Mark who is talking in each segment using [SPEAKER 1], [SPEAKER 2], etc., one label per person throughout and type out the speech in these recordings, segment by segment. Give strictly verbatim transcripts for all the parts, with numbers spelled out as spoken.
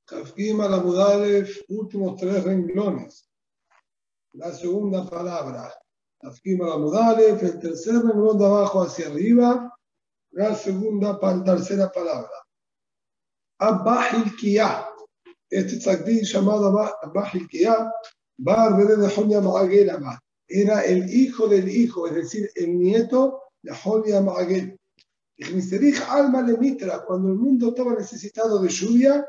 [SPEAKER 1] Kafkim al-Amudalef, últimos tres renglones. La segunda palabra. Kafkim al-Amudalef, el tercer renglón de abajo hacia arriba. La segunda, tercera palabra. Abahil Kiyah. Este tzaddik llamado Abahil Kiyah, Bar de Jonia Ma'agel Abad. Era el hijo del hijo, es decir, el nieto de Jonia Ma'agel. Alma le mitra, cuando el mundo estaba necesitado de lluvia,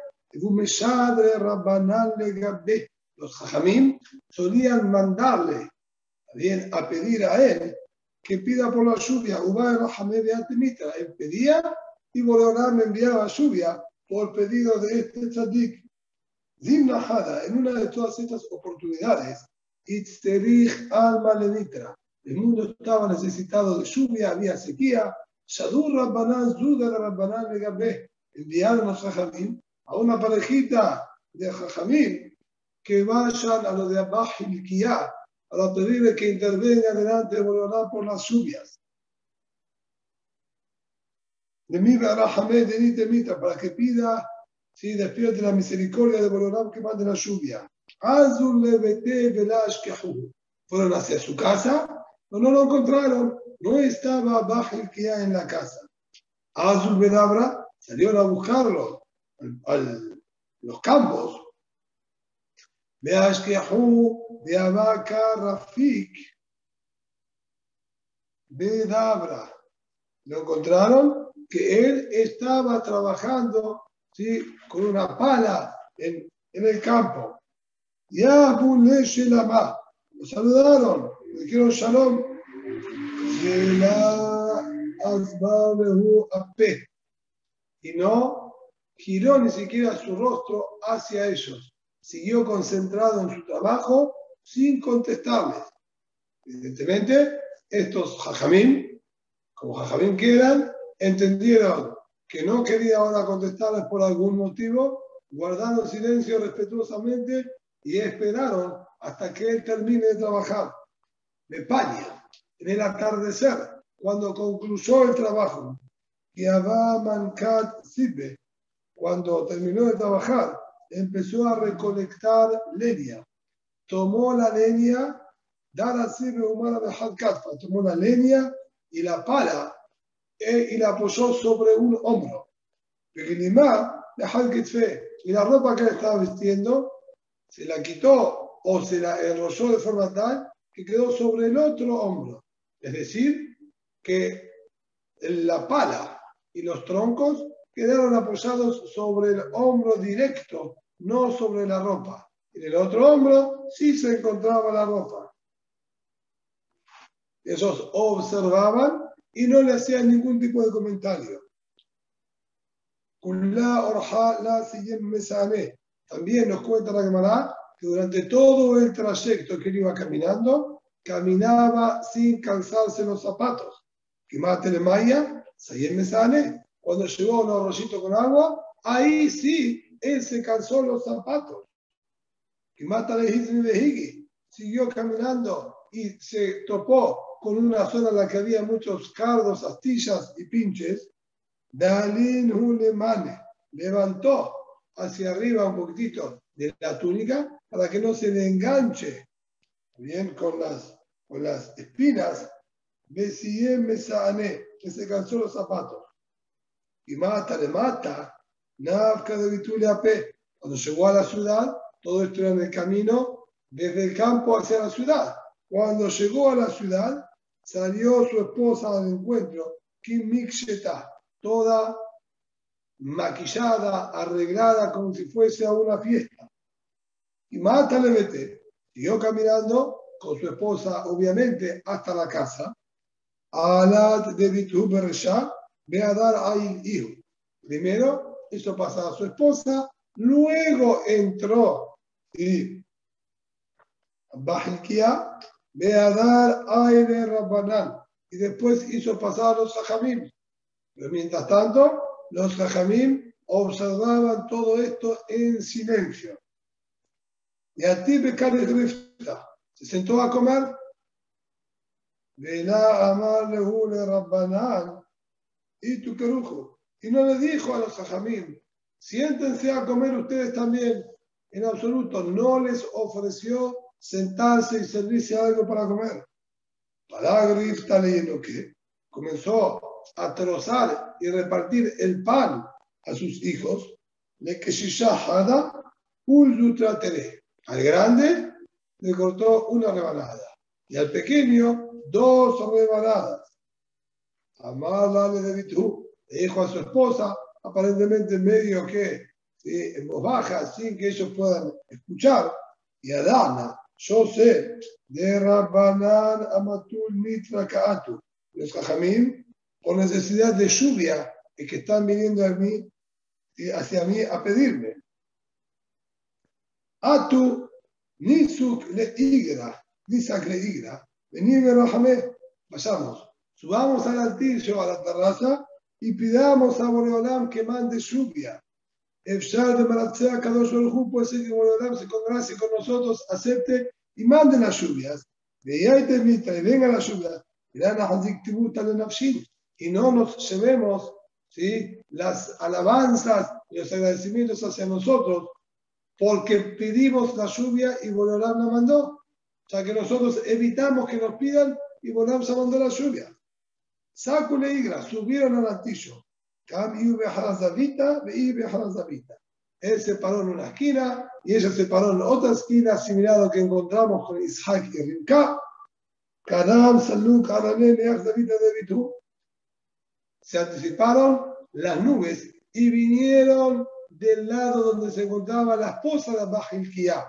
[SPEAKER 1] los jajamim solían mandarle bien, a pedir a él que pida por la lluvia. Él pedía y Boreolam me enviaba lluvia por pedido de este tzaddik. Zimnahada, en una de todas estas oportunidades, alma le mitra, el mundo estaba necesitado de lluvia, había sequía. Shadur Rabbanan, Zuda de Rabbanan Legabé, enviaron a Jajamim a una parejita de Jajamim que vayan a lo de Abahil Kiyah, a pedirle que intervenga delante de Boreolam por las lluvias. De mi Rahamé de Nitemita, para que pida, si despierte la misericordia de Boreolam que mande la lluvia. Azul Lebete Velash Kehu. Fueron hacia su casa, pero no lo encontraron. No estaba Abahil Kiyah en la casa. Azul Bedabra salieron a buscarlo a los campos. Beashkehu de Abaka Rafik Bedabra. Lo encontraron que él estaba trabajando, ¿sí?, con una pala en, en el campo. Ya Bule Shelama. Lo saludaron, le dijeron Shalom. Y no giró ni siquiera su rostro hacia ellos. Siguió concentrado en su trabajo sin contestarles. Evidentemente, estos jajamim, como jajamim que eran, entendieron que no quería ahora contestarles por algún motivo, guardaron silencio respetuosamente y esperaron hasta que él termine de trabajar. De Paña. En el atardecer, cuando concluyó el trabajo, cuando terminó de trabajar, empezó a recolectar leña. Tomó la leña, tomó la leña y la pala y la apoyó sobre un hombro. Y la ropa que él estaba vistiendo se la quitó o se la enrolló de forma tal que quedó sobre el otro hombro. Es decir, que la pala y los troncos quedaron apoyados sobre el hombro directo, no sobre la ropa. En el otro hombro sí se encontraba la ropa. Ellos observaban y no le hacían ningún tipo de comentario. También nos cuenta la Gemara que durante todo el trayecto que él iba caminando, caminaba sin calzarse los zapatos. Cuando llegó a un arroyito con agua, ahí sí, él se calzó los zapatos. Siguió caminando y se topó con una zona en la que había muchos cardos, astillas y pinches. Levantó hacia arriba un poquitito de la túnica para que no se le enganche bien con las, con las espinas. Que se calzó los zapatos. Y mata, le mata. Nafka de Vituliape. Cuando llegó a la ciudad, todo esto era en el camino desde el campo hacia la ciudad. Cuando llegó a la ciudad, salió su esposa al encuentro, Kim Miksheta, toda maquillada, arreglada como si fuese a una fiesta. Y mata le mete. Siguió caminando con su esposa, obviamente, hasta la casa. Alat de Bitu Beresha, ve a dar a hijo. Primero hizo pasar a su esposa, luego entró y Bahilkia, ve a dar a el Rabbanán, y después hizo pasar a los Jajamim. Pero mientras tanto, los Jajamim observaban todo esto en silencio. Y a ti se sentó a comer. Vela amar lehule Rabbanán y tu querujo. Y no le dijo a los Jajamim, siéntense a comer ustedes también. En absoluto, no les ofreció sentarse y servirse algo para comer. Paragrif está leyendo que comenzó a trozar y repartir el pan a sus hijos. Al grande le cortó una rebanada y al pequeño dos rebanadas. Amarla le dijo a su esposa, aparentemente medio que ¿sí? en voz baja, sin que ellos puedan escuchar, y a Dana, yo sé, de Rabbanan Amatul Mitra Kaatu, los Jajamim, por necesidad de lluvia, y que están viniendo a mí, hacia mí a pedirme. Atu, Nisuk le Igra, Nisak le Igra, venime Rahamé, vayamos, subamos al altillo, a la terraza, y pidamos a Boreolam que mande lluvia. Efshar de Maratzea, Kadosh Baruj, puede ser que Boreolam se congracie con nosotros, acepte y mande las lluvias. Veíate mitra y vengan las lluvias. Y no nos llevemos ¿sí? las alabanzas y los agradecimientos hacia nosotros porque pedimos la lluvia y Boreolam la mandó. O sea que nosotros evitamos que nos pidan y Boreolam se mandó la lluvia. Saco le igra, subieron al altillo. Él se paró en una esquina y ella se paró en otra esquina, similar a lo que encontramos con Isaac y Rivka. Se anticiparon las nubes y vinieron del lado donde se encontraba la esposa de Abba-Hilkiah.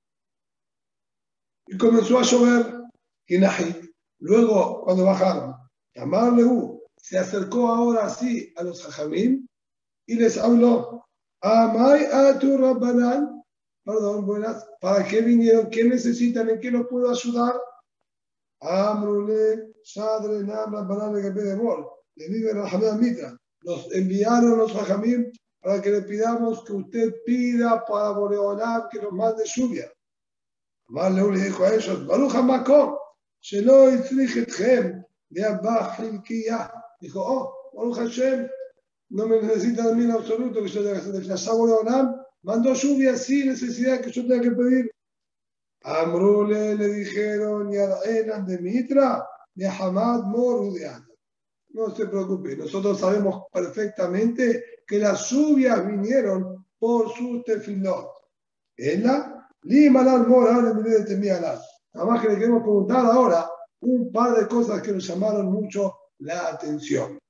[SPEAKER 1] Y comenzó a llover. Luego, cuando bajaron, Amar Lehu se acercó ahora sí a los Jajamim y les habló. Amay atu Rabbanan, perdón, buenas, ¿para qué vinieron? ¿Qué necesitan? ¿En qué los puedo ayudar? Amrule, Shadre, Nam, Rabbanan, de Gebedemor, le vive Rahamim Mitra. Nos enviaron los Jajamim para que le pidamos que usted pida para Boreolam que nos mande lluvia. Amar Lehu le dijo a ellos, Baruch HaMakom, Shelo Yitzrich Etchem, de Abba-Hilkiah. Dijo, oh, Baruch Hashem, no me necesitan a mí en absoluto que yo tenga que hacer de Flashá Boreolam, mandó lluvia sin necesidad que yo tenga que pedir. Amrule le dijeron, Yad'enan de Mitra, de Hamad Moru de Ana. No se preocupe, nosotros sabemos perfectamente que las lluvias vinieron por su tefilot. Ella, Limalan Moral, en vez de Temialan. Nada más que le queremos preguntar ahora un par de cosas que nos llamaron mucho la atención.